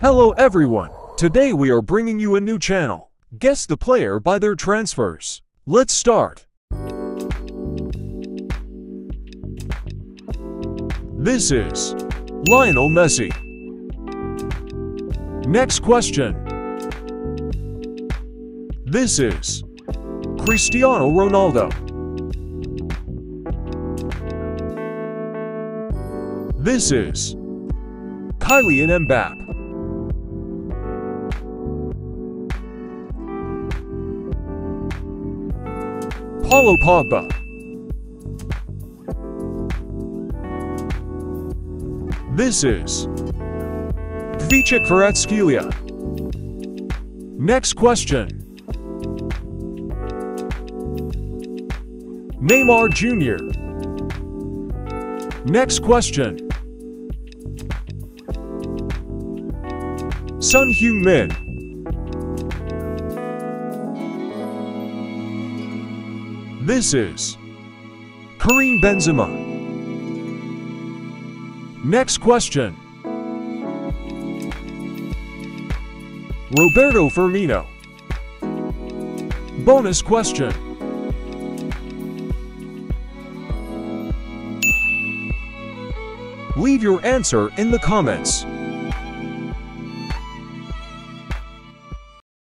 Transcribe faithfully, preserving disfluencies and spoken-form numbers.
Hello everyone, today we are bringing you a new channel. Guess the player by their transfers. Let's start. This is Lionel Messi. Next question. This is Cristiano Ronaldo. This is Kylian Mbappe. Paulo Pogba. This is Vicha Kvaratskhelia. Next question. Neymar Junior Next question. Son Heung-min. This is Karim Benzema. Next question. Roberto Firmino. Bonus question. Leave your answer in the comments.